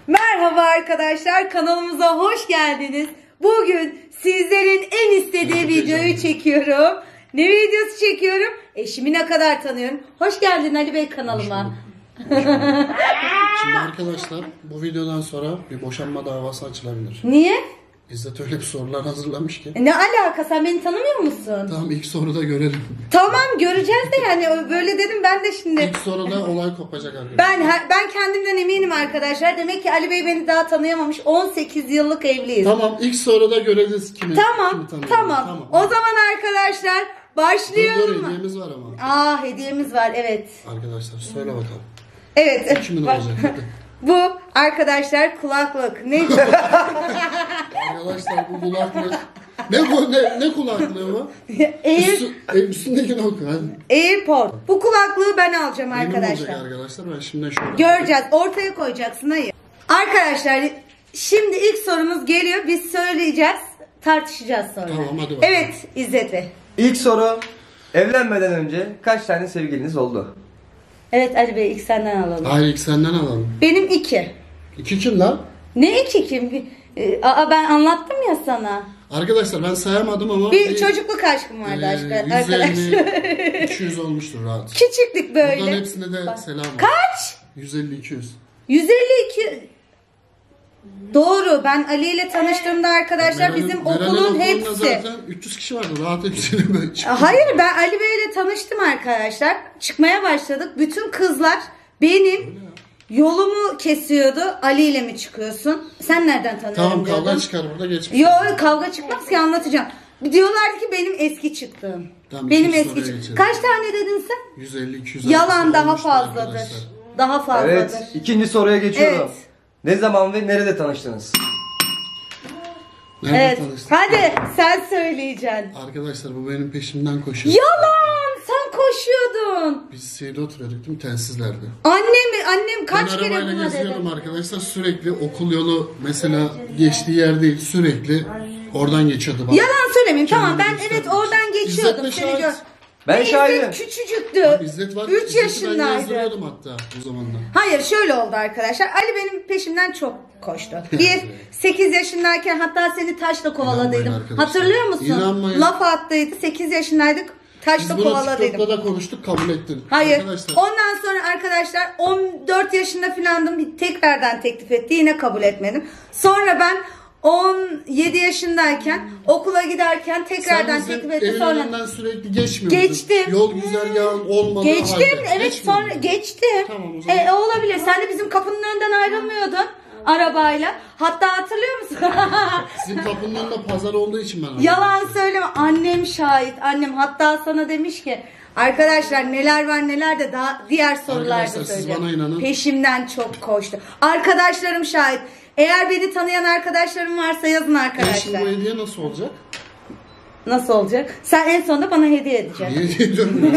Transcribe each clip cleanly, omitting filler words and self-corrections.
Merhaba arkadaşlar, kanalımıza hoş geldiniz. Bugün sizlerin en istediği videoyu çekiyorum. Ne videosu çekiyorum? Eşimi ne kadar tanıyorum. Hoş geldin Ali Bey kanalıma. Şimdi arkadaşlar bu videodan sonra bir boşanma davası açılabilir. Niye? İzzet öyle bir sorular hazırlamış ki. Ne alaka, sen beni tanımıyor musun? Tamam, ilk soruda görelim. Tamam, göreceğiz de yani böyle dedim ben de şimdi. İlk soruda olay kopacak arkadaşlar. Ben kendimden eminim arkadaşlar. Demek ki Ali Bey beni daha tanıyamamış. 18 yıllık evliyiz. Tamam, ilk soruda göreceğiz kimi. Tamam. O zaman arkadaşlar başlayalım mı? Hediyemiz var ama. Hediyemiz var, evet. Arkadaşlar söyle bakalım. Evet. Kimin olacak? Bu arkadaşlar kulaklık. Ne? Arkadaşlar bu kulaklık. Ne bu? Ne kulaklığı bu? Üstündeki ne oku hadi. AirPod. Bu kulaklığı ben alacağım Benim arkadaşlar. olacak arkadaşlar. Ben şimdi şöyle. Göreceğiz. Ortaya koyacaksın. Hayır. Arkadaşlar şimdi ilk sorumuz geliyor. Biz söyleyeceğiz. Tartışacağız sonra. Tamam, hadi bakalım. Evet İzzet Bey. İlk soru. Evlenmeden önce kaç tane sevgiliniz oldu? Evet Ali Bey, ilk senden alalım. Hayır, ilk senden alalım. Benim 2. İki kim lan? Ne 2 kim? Ben anlattım ya sana. Arkadaşlar ben sayamadım ama Bir çocukluk aşkım vardı arkadaşlar. 150-200 olmuştur rahat. Küçüklük böyle. Buradan hepsine de selam var. Kaç? 150-200. 152. Doğru. Ben Ali ile tanıştığımda arkadaşlar bizim okulun hepsi. Zaten 300 kişi vardı. Rahat hepsini böyle çıktı. Hayır, ben Ali Bey ile tanıştım arkadaşlar. Çıkmaya başladık. Bütün kızlar benim yolumu kesiyordu. Ali ile mi çıkıyorsun? Sen nereden tanıyorsun? Tamam, kavga diyordum. çıkar burada, geçmiş. Yok, kavga çıkmaz ki, anlatacağım. Diyorlardı ki benim eski çıktığım. Tamam, Benim ikinci eski soruya çıktığım. geçelim. Kaç tane dedin sen? 150-200. Yalan, daha olmuştur fazladır. arkadaşlar. Daha fazladır. Evet. İkinci soruya geçiyorum. Evet. Ne zaman ve nerede tanıştınız? Nerede Evet. tanıştık? Hadi sen söyleyeceksin. Arkadaşlar bu benim peşimden koşuyor. Yalan! Sen koşuyordun. Biz şeyde oturuyorduk değil mi? Telsizlerde. Annem kaç Ben kere arabayla buna dedi. geziyordum arkadaşlar. Sürekli okul yolu mesela geçtiği yer değil. Sürekli oradan geçiyordu. Bak. Yalan söylemeyeyim. Tamam, ben Kendini evet göstermiş. oradan geçiyordum. İzzet de Seni şahit. gör. Ben şahidim. İzzet küçücüktü. İzzet var. 3 İzzet'i ben yaşındaydı. yazdırıyordum hatta o zamanlar. Hayır, şöyle oldu arkadaşlar. Ali benim peşimden çok koştu. 8 yaşındayken hatta seni taşla kovaladıydım. İnanmayın arkadaşlar. Hatırlıyor musun? İnanmayın. Laf attıydı. 8 yaşındaydık. Taşla Biz bunu kovaladıydım. TikTok'ta da konuştuk, kabul ettin. Hayır. Arkadaşlar. Ondan sonra arkadaşlar 14 yaşında filandım. Tekrardan teklif etti. Yine kabul etmedim. Sonra ben 17 yaşındayken okula giderken tekrardan Sen teklif bizim etti. evin Sonra önünden sürekli geçmiyordun. Geçtim. Yol güzergahın olmadığı geçtim. halde. Evet, Geçmiyordun. sonra geçtim. Tamam, o zaman. Olabilir. Sen de bizim kapının önünden ayrılmıyordun arabayla. Hatta hatırlıyor musun? Sizin kapının önünde pazar olduğu için ben Yalan söyleme. Annem şahit. Annem hatta sana demiş ki arkadaşlar neler var neler de daha diğer sorularda Arkadaşlar, siz söyleyeceğim. bana inanın. Peşimden çok koştu. Arkadaşlarım şahit. Eğer beni tanıyan arkadaşlarım varsa yazın Şimdi arkadaşlar. bu hediye nasıl olacak? Nasıl olacak? Sen en sonunda bana hediye edeceksin. Niye ediyorum?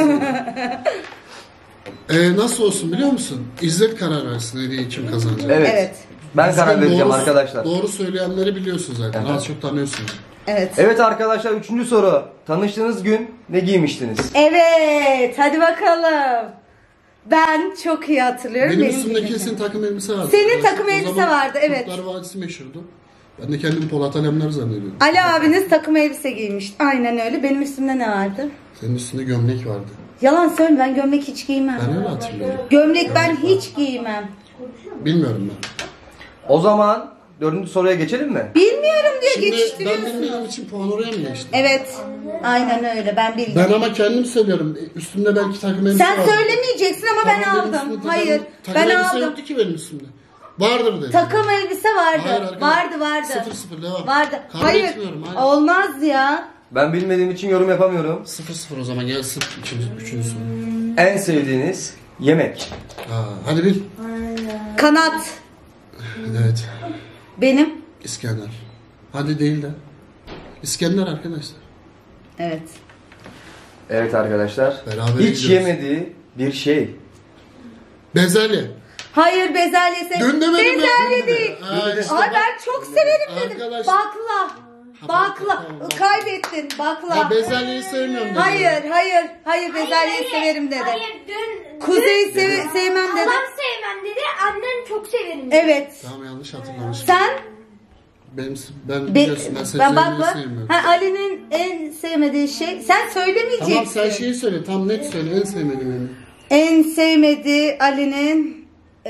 Nasıl olsun biliyor musun? İzzet karar versin hediyeyi kim kazanacak. Evet. Evet. Ben karar Sizden vereceğim doğru- arkadaşlar. Doğru söyleyenleri biliyorsun zaten. Evet. Az çok tanıyorsunuz. Evet. Evet arkadaşlar, üçüncü soru. Tanıştığınız gün ne giymiştiniz? Evet. Hadi bakalım. Ben çok iyi hatırlıyorum. Benim Benim üstümde gibi. kesin takım elbise vardı. Senin O takım elbise zaman vardı, evet. Kurtlar Vadisi meşhurdu. Ben de kendimi Polat Alemdar zannediyordum. Ali abiniz takım elbise giymişti. Aynen öyle. Benim üstümde ne vardı? Senin üstünde gömlek vardı. Yalan söyleme, ben gömlek hiç giymem. Ben öyle hatırlıyorum. Gömlek ben hiç giymem. Bilmiyorum ben. O zaman dördüncü soruya geçelim mi? Bilmiyorum diyor, Şimdi ben geçiştiriyorsun. bilmediğim için puan oraya mı geçti? Evet. Aynen öyle. Ben bildim. Ben ama kendim söylüyorum. Üstümde belki takım elbise Sen vardı. söylemeyeceksin ama ben Tamam, benim aldım. üstümde Hayır. takım Ben elbise aldım. yoktu ki benim üstümde. Vardır dedi. Takım elbise vardı. Hayır arkadaş. Vardı. 0-0 devam. Vardı. Kabul Hayır. etmiyorum, hayır. Olmaz ya. Ben bilmediğim için yorum yapamıyorum. 0-0 o zaman gelsin üçüncü soru. En sevdiğiniz yemek? Hadi bil. Kanat. Evet. Benim. İskender. Hadi değil de. İskender arkadaşlar. Evet. Evet arkadaşlar. Beraber Hiç gidiyoruz. yemediği bir şey. Bezelye. Hayır, bezelye Dün demedim ya, Bezelye dün değil. dedim. Dün dedim. Ay ben çok severim dedim. Arkadaş- Bakla. Bakla. Tamam. Kaybettin. Bakla. Ya bezelyeyi sevmiyorum dedi. Hayır bezelyeyi severim dedi. Hayır dün Kuzeyi sevmem dedi. halam sevmem dedi. Annem çok severim dedi. Evet. Tamam, yanlış hatırlamışım. Sen Ben biliyorsun, ben ben sebzeliği bakla. sevmiyorum. Ha, Ali'nin en sevmediği şey. Sen söylemeyeceksin. Tamam, sen şeyi söyle, tam net söyle, en sevmediğin yemek. En sevmediği Ali'nin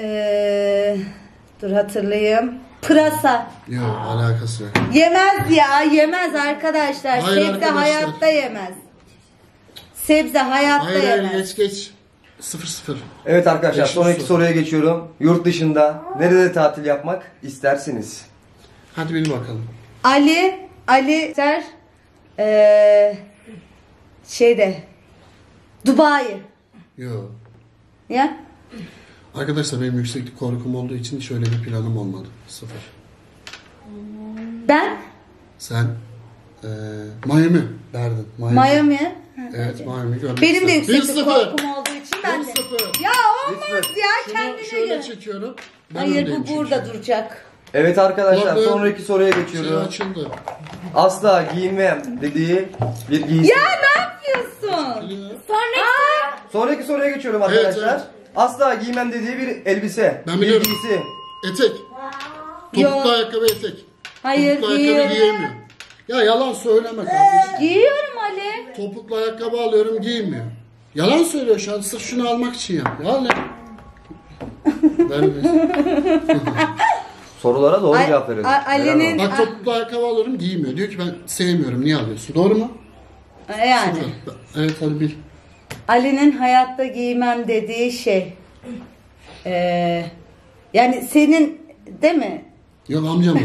dur hatırlayayım. Pırasa. Yok, alakası yok. Yemez arkadaşlar. Hayır Sebze arkadaşlar. hayatta yemez. Sebze hayatta Hayır yemez. geç. 0-0. Evet arkadaşlar, Beşinci sonraki soru. soruya geçiyorum. Yurt dışında nerede tatil yapmak istersiniz? Hadi bil bakalım. Ali der şeyde Dubai. Yok. Ya Arkadaşlar, benim yükseklik korkum olduğu için şöyle bir planım olmadı. 0. ben Sen Miami derdin. Miami. Evet, Miami görmek Benim de istedim. yükseklik 1-0. korkum olduğu için ben de. 1-0. Ya olmaz ya Şunu kendine şöyle göre. çekiyorum. Ben Hayır öndeyim bu burada çünkü. duracak. Evet arkadaşlar, Kulaklığı- sonraki soruya Şey geçiyorum. açıldı. Asla giymem dediği bir giysi. Ya ne yapıyorsun? Sonraki soruya geçiyorum Evet, arkadaşlar. evet. Asla giymem dediği bir elbise. Ben bir biliyorum. giysi. Etek. Yok. Topuklu ayakkabı etek. Hayır Topuklu ayakkabı giyiyorum. giyemiyor. Ya yalan söyleme kardeşim. Giyiyorum Ali. Topuklu ayakkabı alıyorum, giymiyor. Yalan söylüyor şu an, sırf şunu almak için yap. Ya ne? Sorulara doğru Ay- cevap verelim. Ali'nin- Helal olsun. Bak, topuklu ayakkabı alıyorum, giymiyor. Diyor ki ben sevmiyorum, niye alıyorsun? Doğru mu? Yani Evet, hadi bil. Ali'nin hayatta giymem dediği şey. Yani senin değil mi? Yok, amcam.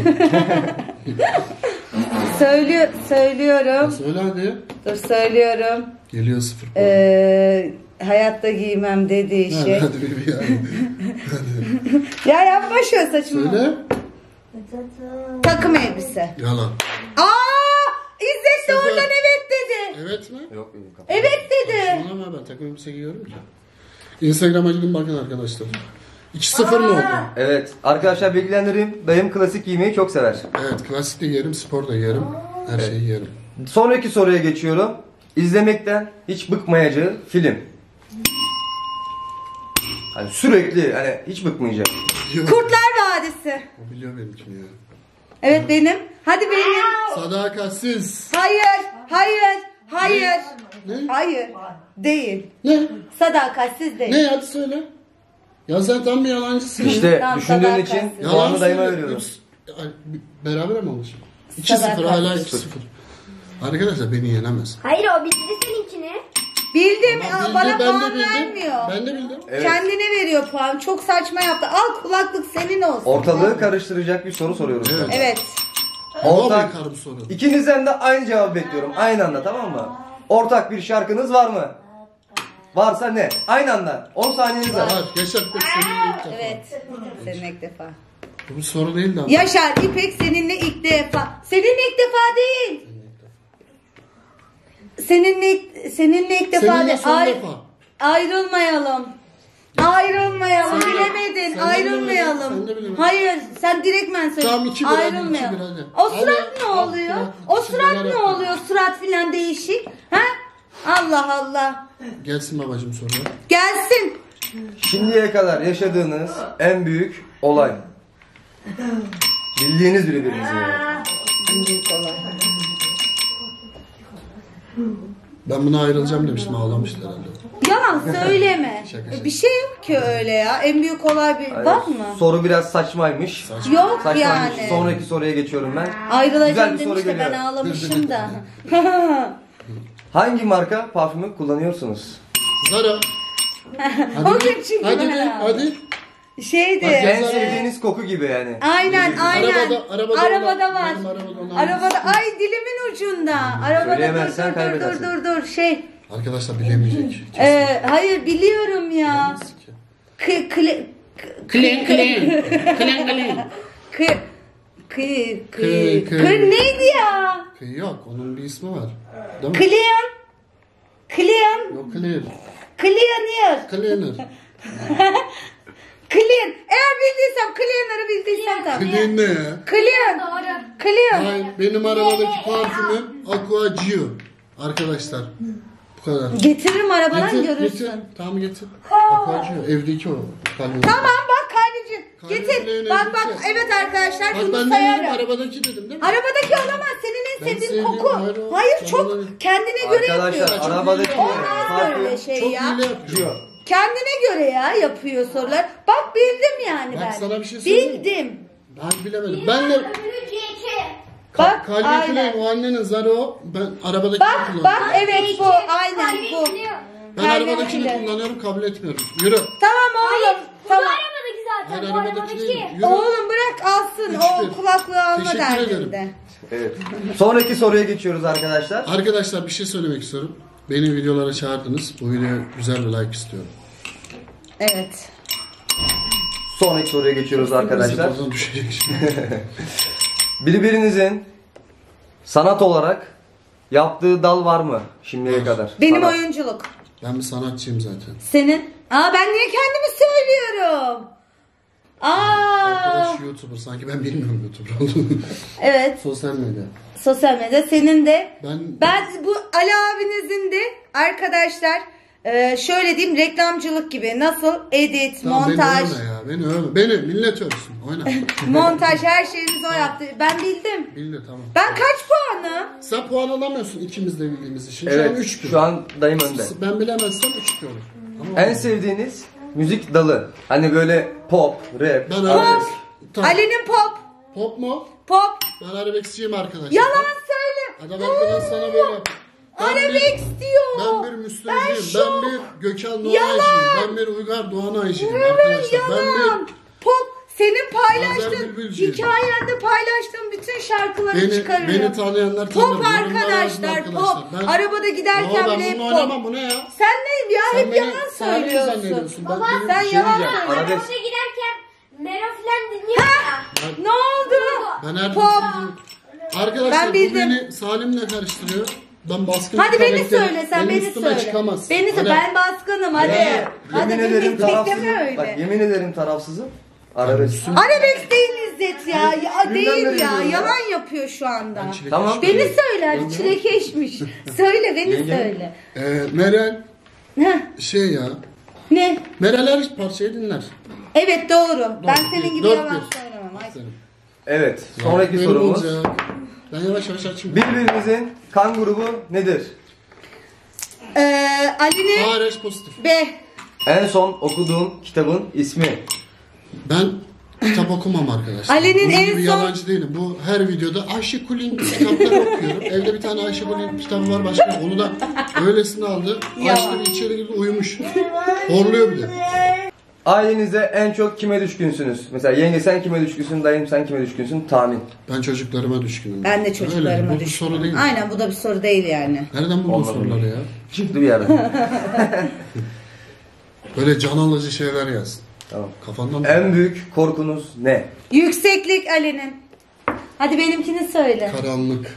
Söylüyorum. Söyle hadi. Dur söylüyorum. Geliyor 0 puan. Hayatta giymem dediği Hadi, şey. hadi bil yani. Ya yapma şöyle saçımı. Söyle. Takım elbise. Yalan. İzzet de Sıfır. oradan evet dedi. Evet mi? Yok, yok. Evet dedi. Saçmalama, ben takım elbise giyiyorum ki. Instagram'a gidin bakın arkadaşlar. 2-0 mı oldu? Evet arkadaşlar, bilgilendireyim. Dayım klasik giymeyi çok sever. Evet, klasik de giyerim, spor da giyerim. Her şeyi giyerim. Sonraki soruya geçiyorum. İzlemekten hiç bıkmayacağı film. Hani sürekli, hani hiç bıkmayacak. Yok. Kurtlar Vadisi. O biliyor benimkini ya. Evet benim. Hadi benim. Sadakatsiz. Hayır. Ne? Hayır. Değil. Ne? Sadakatsiz değil. Ne, hadi söyle. Ya sen tam bir yalancısın. İşte Tamam, düşündüğün sadakatsiz. için Yalan puanı dayıma söyle. veriyorum. Ay, beraber mi olmuş? 2-0, Sadakatsiz. hala 2-0. Arkadaşlar, beni yenemez. Hayır o bildi seninkini. Bildim. Ama Bana bildi, ben de puan bildim. vermiyor. Ben de bildim. Evet. Kendine veriyor puan. Çok saçma yaptı. Al kulaklık senin olsun. Ortalığı karıştıracak bir soru soruyorum. Evet. sana. Evet. Ortak. Karım soru. İkinizden de aynı cevabı bekliyorum. Aynı anda, tamam mı? Ortak bir şarkınız var mı? Varsa ne? Aynı anda. 10 saniyeniz var. Var, Yaşar İpek seninle ilk defa. Evet. Seninle ilk defa. Bu bir soru değil de ama. Yaşar İpek seninle ilk defa. Seninle ilk defa değil. Seninle ilk defa Seninle değil. son defa. Ayrılmayalım. Sen de- Bilemedin. sen de ayrılmayalım. bilemedin, sen de bilemedin. Hayır. Sen direktmen söyle. Tamam, 2-1 hadi, Ayrılmayalım. 2-1 hadi. O surat Hadi. ne Al, oluyor? al, O şimdi surat neler ne yapalım? oluyor? Surat filan değişik. Ha? Allah Allah. Gelsin babacığım soru. Gelsin. Şimdiye kadar yaşadığınız en büyük olay. Bildiğiniz birbirinizi yani. Ben buna ayrılacağım demiştim, ağlamıştı herhalde. Yalan söyleme. Şaka. Bir şey yok ki öyle ya. En büyük olay bir var mı? Soru biraz saçmaymış. Yok Saçmaymış. yani. Sonraki soruya geçiyorum ben. Güzel Ayrılacağım bir soru demiş de ben geliyor. ağlamışım da. Hangi marka parfümü kullanıyorsunuz? Zara. O gün çünkü Hadi ben de, aldım. hadi. Şeydi. En sevdiğiniz koku gibi yani. Aynen. Arabada var. Benim arabada olan Arabada ay dilimin ucunda. Arabada Söyleyemezsen kaybedersin. dur şey. Arkadaşlar bilemeyecek. Hayır biliyorum ya. Neydi ya? Yok, onun bir ismi var. Değil mi? Clean. Yok, clear. Cleaner. Cleaner. Clean. Eğer bildiysem Cleaner'ı bildiysem tamam. Clean ne ya? Clean. Doğru. Clear. Hayır, benim arabadaki parfümüm Aqua Gio. Arkadaşlar, bu kadar. Getiririm arabadan görürsün. Getir. Tamam getir. Aqua Gio, evdeki o. Kalbim. Tamam bak Kayrıcığım. Kayrı Getir. bileğine Bak bak gidecek. evet arkadaşlar Bak bunu ben de dedim, sayarım. arabadaki dedim değil mi? Arabadaki olamaz. Senin en Ben sevdiğin sevdiğim koku. ayrı o. Hayır Sana çok da- kendine göre Arkadaşlar yapıyor. arabadaki Olmaz öyle parfüm şey Çok ya. hile yapıyor. Gio. Kendine göre ya yapıyor sorular. Bak bildim yani Bak ben. sana bir şey söyleyeyim mi? Bildim. Ben bilemedim. Ben de Öbürü CK. Bak Kalbim aynen. o annenin zarı o. Ben arabadaki Bak kullanıyorum. evet bu aynen bu. Ben Kalbim arabadakini kilo. kullanıyorum, kabul etmiyorum. Yürü. Tamam oğlum. Bu da Tamam. arabadaki zaten. Hayır Bu arabadaki değil. arabadaki. Yürü. Oğlum bırak alsın. O 3-1. kulaklığı alma Teşekkür derdinde. ederim. Evet. Sonraki soruya geçiyoruz arkadaşlar. Arkadaşlar bir şey söylemek istiyorum. Beni videolara çağırdınız. Bu videoya güzel bir like istiyorum. Evet. Sonraki soruya geçiyoruz arkadaşlar. Oradan düşecek şimdi. Birbirinizin sanat olarak yaptığı dal var mı şimdiye kadar? Benim Sanat. oyunculuk. Ben bir sanatçıyım zaten. Senin? Aa ben niye kendimi söylüyorum? Arkadaş YouTuber. Sanki ben bilmiyorum YouTuber olduğunu. Evet. Sosyal medya. Sosyal medya senin de. Ben Bu Ali abinizin de arkadaşlar şöyle diyeyim reklamcılık gibi nasıl edit, Tamam, montaj, beni övme ya. Beni övme. Beni millet övsün. Oyna. montaj her şeyimizi o yaptı. Ben bildim. Bildi tamam. Ben kaç puanım? Sen puan alamıyorsun ikimiz de bildiğimiz için. Şu an Evet 3 şu an dayım önde. Ben bilemezsem 3 olur. Ama En sevdiğiniz müzik dalı. Hani böyle pop, rap, ben Pop. arabesk. Tamam. Ali'nin pop. Pop mu? Pop. Ben arabeskçiyim arkadaşlar. Yalan Bak, söyle. adam arkadan sana böyle yap. Arabesk diyor. Ben bir Müslümcüyüm. Ben bir Gökhan Yalan. Doğanaycıyım. Ben bir Uygar Doğanaycıyım arkadaşlar. Ben Yalan. bir Pop. Senin Azer paylaştığın, Bülbülcüyüm. hikayende paylaştığın bütün şarkıları çıkarırım. beni tanıyanlar tanır. Pop Yorumlara arkadaşlar yazın pop. Ben- Arabada giderken Ama ben bile hep bununla pop. oynamam, bu ne ya? Sen ne ya Sen hep beni yalan sahibi söylüyorsun. zannediyorsun. Baba, benim sen şey yalan diyeceğim. söylüyorsun. Arabesk. Arabada giderken Mero falan dinliyor ya. Ne oldu? Ben her Pop. Arkadaşlar Ben bu bildim. beni Salim'le karıştırıyor. Ben baskın Hadi beni karakterim. söyle sen Benim beni üstüme söyle. çıkamaz. Beni söyle Hadi. ben baskınım hadi. Yani Hadi yemin beni ederim bekleme tarafsızım. öyle. Bak yemin ederim tarafsızım. Arabesk. Arabesk değil İzzet ya. Ya Dünden değil beri ya. diyorum ya. Yalan yapıyor şu anda. Ben çilek Tamam. içmiyorum. Beni söyle hadi çilekeşmiş. Söyle beni Yenge. söyle. Meral Heh, şey ya. ne? Meral her parçayı dinler. Evet doğru. Ben senin gibi Dört yalan bir. söylemem. Ay. Evet. Sonraki Benim sorumuz. olacak. Ben yavaş yavaş açayım. Birbirinizin kan grubu nedir? Ali'nin ARH pozitif. B. En son okuduğun kitabın ismi. Ben kitap okumam arkadaşlar. Ali'nin Bunun en gibi son- yalancı değilim. Bu her videoda Ayşe Kulin kitapları okuyorum. Evde bir tane Ayşe Kulin kitabı var başka. Onu da öylesine aldı. Açtı bir içeri girdi uyumuş. Horluyor bir de. Ailenizde en çok kime düşkünsünüz? Mesela yenge sen kime düşkünsün, dayım sen kime düşkünsün? Tahmin. Ben çocuklarıma düşkünüm. Ben de çocuklarıma Öyle, bu düşkünüm. soru değil. Aynen bu da bir soru değil yani. Nereden buldun Olmadı. soruları ya? Çıktı bir yerden. Böyle can alıcı şeyler yaz. Tamam. Kafandan En büyük korkunuz ne? Yükseklik Ali'nin. Hadi benimkini söyle. karanlık.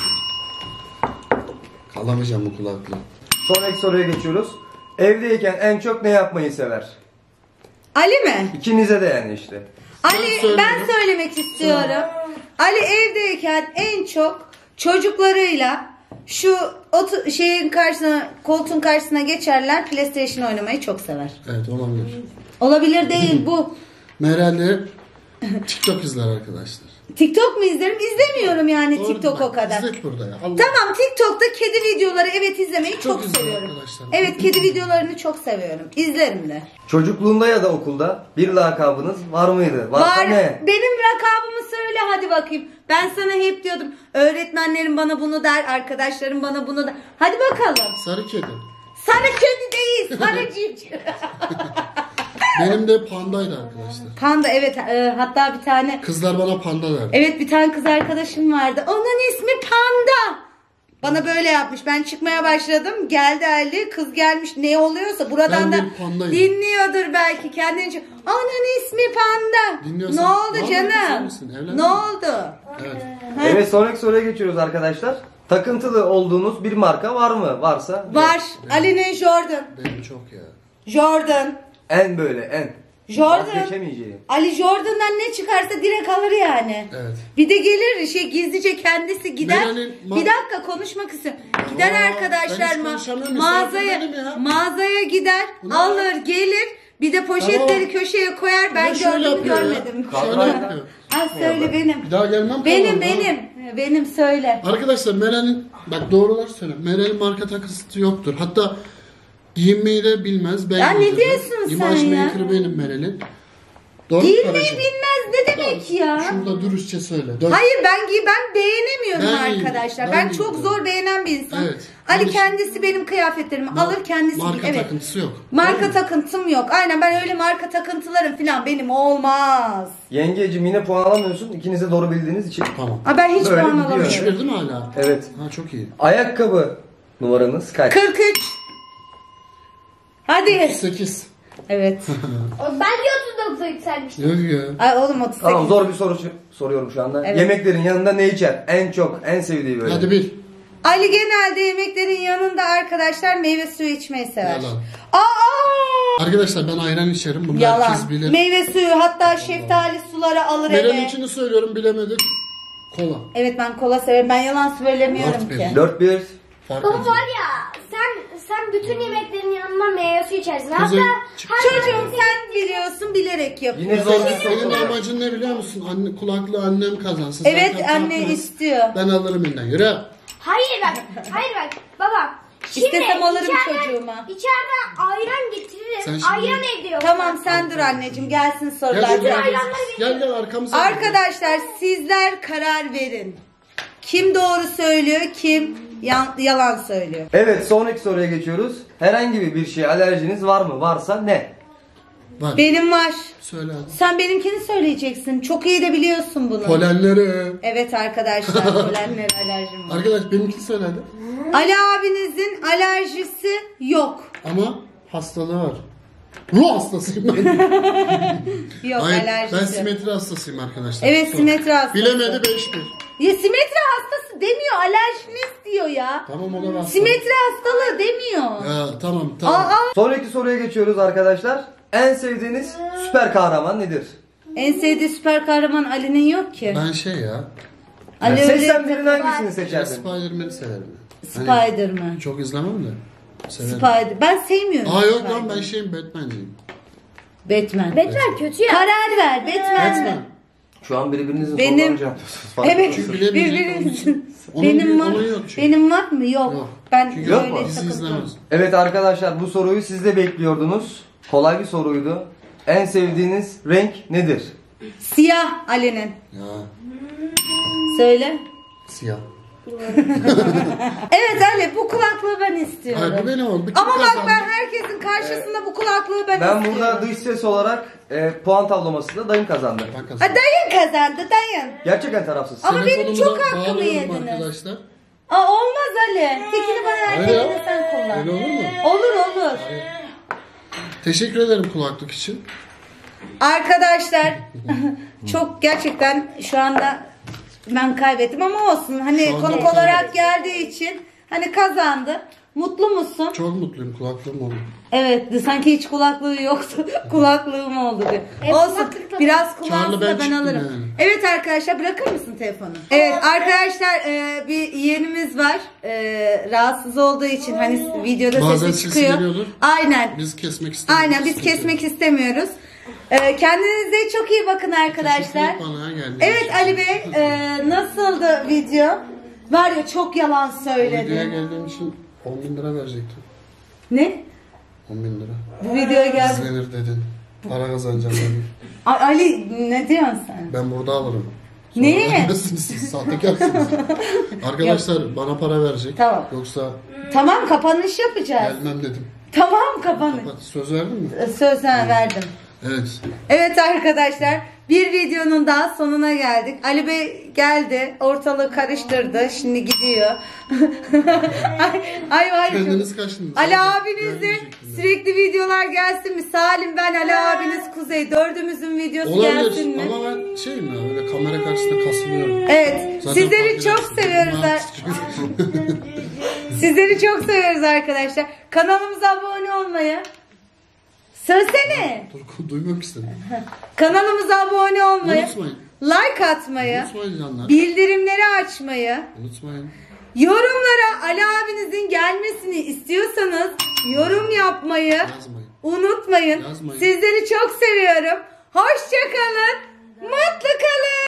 Kalamayacağım bu kulaklığı. Sonraki soruya geçiyoruz. Evdeyken en çok ne yapmayı sever? Ali mi? İkinize de yani işte. Ali söyle. ben söylemek istiyorum. Ali evdeyken en çok çocuklarıyla şu şeyin karşısına, koltuğun karşısına geçerler, PlayStation oynamayı çok sever. Evet olabilir. Olabilir değil bu. Meral de TikTok izler arkadaşlar. TikTok mu izlerim? İzlemiyorum yani Doğru, TikTok bak, o kadar. İzlet burada ya. Allah. Tamam TikTok'ta kedi videoları evet izlemeyi Çok çok izliyorum seviyorum. arkadaşlar. Evet kedi videolarını çok seviyorum. İzlerim de. Çocukluğunda ya da okulda bir lakabınız var mıydı? Varsa Var. ne? Benim rakabımı söyle hadi bakayım. Ben sana hep diyordum. Öğretmenlerim bana bunu der, arkadaşlarım bana bunu der. Hadi bakalım. Sarı kedi. Sarı kedi değil, sarı civciv. Benim de pandaydı arkadaşlar. Panda evet hatta bir tane Kızlar bana panda derdi. evet bir tane kız arkadaşım vardı. Onun ismi Panda. Bana böyle yapmış. Ben çıkmaya başladım. Geldi Ali. Kız gelmiş. Ne oluyorsa buradan Ben da bir pandayım. dinliyordur belki. Kendince. Onun ismi Panda. Dinliyorsan- Ne oldu Vallahi canım? sen misin? Evlendin Ne mi? oldu? Evet. Evet sonraki soruya geçiyoruz arkadaşlar. Takıntılı olduğunuz bir marka var mı? Varsa. Var. Ali'nin Jordan. Benim çok ya. Jordan. En böyle en. Jordan. Vazgeçemeyeceğim. Ali Jordan'dan ne çıkarsa direkt alır yani. Evet. Bir de gelir gizlice kendisi gider. Meral'in Bir dakika konuşmak istiyorum. Gider Aa, arkadaşlar ben hiç konuşamıyorum, misafir benim ya. mağazaya gider, Ne? alır, gelir. Bir de poşetleri köşeye koyar. Ben Ne şöyle gördüm yapıyor ya? görmedim. Şöyle yapıyor. Ha söyle benim. Bir daha gelmem Benim kanalıma. benim söyle. Arkadaşlar Meral'in bak doğrular söyle. Meral'in marka takıntısı yoktur. Hatta giyinmeyi de bilmez. Ben Ya ne giydirdim. diyorsun sen İmaj ya? maker'ı benim Meral'in. Doğru mu Giymeyi kardeşim? bilmez ne demek ya? Şurada dürüstçe söyle. Dön. Hayır ben beğenemiyorum Ben arkadaşlar. ben Ben çok bilmiyorum. zor beğenen bir insanım. Evet. Ali Kardeşim- kendisi benim kıyafetlerimi alır kendisi. Marka Evet. takıntısı yok. Marka Tamam mı? takıntım yok. Aynen ben öyle marka takıntılarım falan benim olmaz. Yengeciğim yine puan alamıyorsun. İkiniz de doğru bildiğiniz için. Tamam. Aa, ben hiç Böyle puan gidiyor. alamıyorum. Hiç verdi mi hala? Evet. Ha çok iyi. Ayakkabı numaranız kaç? 43. Hadi. 8. Evet. Ben de 39'a yükselmiştim. Yok ya. Ay oğlum 38. Tamam zor bir soru soruyorum şu anda. Evet. Yemeklerin yanında ne içer? En çok, en sevdiği böyle. Hadi bil. Ali genelde yemeklerin yanında arkadaşlar meyve suyu içmeyi sever. Yalan. Aa! Arkadaşlar ben ayran içerim. Bunu Yalan. herkes bilir. Meyve suyu hatta şeftali suları alır Meral'in eve. içini söylüyorum bilemedik. Kola. Evet ben kola severim. Ben yalan söylemiyorum Dört bir. ki. 4-1. Fark Baba edecek. var ya sen bütün yemeklerin yanına meyve suyu içersin. Hatta Kuzey, Çocuğum sen biliyorsun bilerek yapıyorsun. Yine zor bir Senin soru. amacın ne biliyor musun? Anne, kulaklı annem kazansın. Evet Zaten anne kalkmaz. istiyor. Ben alırım elinden. Yürü. hayır bak baba. İstesem alırım içeriden- çocuğuma. İçeriden ayran getiririz. Sen şimdi- Ayran evde yok. Tamam sen dur anneciğim gelsin Gel sorular. gel gel arkamıza. Arkadaşlar sizler karar verin. Kim doğru söylüyor, kim yalan söylüyor. Evet sonraki soruya geçiyoruz. Herhangi bir şeye alerjiniz var mı? Varsa ne? Var. Benim var. Söyle hadi. Sen benimkini söyleyeceksin. Çok iyi de biliyorsun bunu. Polenleri. Evet arkadaşlar polenlere alerjim var. Arkadaş benimki söyle hadi. Ali abinizin alerjisi yok. Ama hastalığı var. Ruh hastasıyım ben. Yok Hayır, alerjisi. ben simetri hastasıyım arkadaşlar. Evet, Sor. simetri hastası. Bilemedi 5-1. Ya simetri hastası demiyor alerjiniz diyor ya. Tamam o da var. Simetri hastalığı demiyor. Ya tamam tamam. Aa, Sonraki soruya geçiyoruz arkadaşlar. En sevdiğiniz süper kahraman nedir? en sevdiği süper kahraman Ali'nin yok ki. Ben şey ya. Ali Yani öyle seçsen birinin hangisini Ben seçerdin? Spider-Man'i severim. Spider-Man. Çok izlemem de. Severim. Spider. Ben sevmiyorum. Aa yok Spider-Man. lan ben şeyim Batman'ciyim. Batman. Batman kötü ya. Karar ver Batman mi? Batman. Şu an birbirinizin Benim- sorularını cevaplıyorsunuz. Fark Evet. etmiyorsunuz. Çünkü bilemeyecek onun için. Birbirimizin. Onun Benim var. onun yok çünkü. Benim var mı? Yok. Yok. Ben Çünkü yok öyle mu? Bizi takıldım. izlemez. Evet arkadaşlar bu soruyu siz de bekliyordunuz. Kolay bir soruydu. En sevdiğiniz renk nedir? Siyah Ali'nin. Ya Söyle. siyah. Evet Ali bu kulaklığı ben istiyorum. Hayır bu benim oldu. Kim Ama bak kazandı? ben herkesin karşısında bu kulaklığı ben Ben istiyorum. burada dış ses olarak puan tablomasında dayım kazandı. Ben Ha, kazandım. dayın kazandı dayın. Gerçekten tarafsız. Ama benim Telefonumu çok da hakkımı bağlıyorum yediniz. arkadaşlar. Aa, olmaz Ali. Tekini bana ver, Hayır tekini ya. sen kullan. Öyle olur mu? Olur olur. Teşekkür ederim kulaklık için. Arkadaşlar çok gerçekten şu anda ben kaybettim ama olsun. Hani Şu anda konuk kaybettim. olarak geldiği için hani kazandı. Mutlu musun? Çok mutluyum kulaklığım oldu. Evet sanki hiç kulaklığı yoktu. Kulaklığım oldu diyor. Olsun kulaklık tabii. biraz kullansın Çağrı da ben ben çıktım alırım. yani. Evet arkadaşlar bırakır mısın telefonu? Evet arkadaşlar bir yeğenimiz var. Rahatsız olduğu için hani videoda Bazen sesi sesi çıkıyor. geliyordur. Aynen. Biz kesmek istemiyoruz. Aynen biz kesmek istemiyoruz. Kendinize çok iyi bakın arkadaşlar. Teşekkür bana geldi. Evet Ali Bey nasıldı video? Var ya çok yalan Bu videoya söyledi. geldiğim için 10.000 lira verecektim. Ne? 10.000 lira. Bu videoya geldi. İzlenir dedin. Para kazanacağım dedim. Ali ne diyorsun sen? Ben burada alırım. Neyi? Siz sahtekarsınız. Arkadaşlar bana para verecek. Tamam. Yoksa Tamam kapanış yapacağız. gelmem dedim. Tamam kapanış. Bak, söz verdin mi? Söz sana verdim. Evet. Evet arkadaşlar bir videonun daha sonuna geldik. Ali Bey geldi ortalığı karıştırdı şimdi gidiyor. ay Kendiniz kaçtınız. Ali Ben abinizle diyecektim sürekli videolar gelsin mi? Salim ben Ali abiniz Kuzey dördümüzün videosu gelsin Olabilir mi? ama ben şeyim ya böyle kamera karşısında kasılıyorum. Evet Zaten sizleri fark çok edersiniz. seviyoruz. Sizleri çok seviyoruz arkadaşlar. Kanalımıza abone olmayı, Söylesene. Dur, duymak istedim. Kanalımıza abone olmayı, Unutmayın. like atmayı, Unutmayın canlar. bildirimleri açmayı, Unutmayın. yorumlara Ali abinizin gelmesini istiyorsanız yorum yapmayı Yazmayın. unutmayın. Yazmayın. Sizleri çok seviyorum. Hoşça kalın. Mutlu kalın.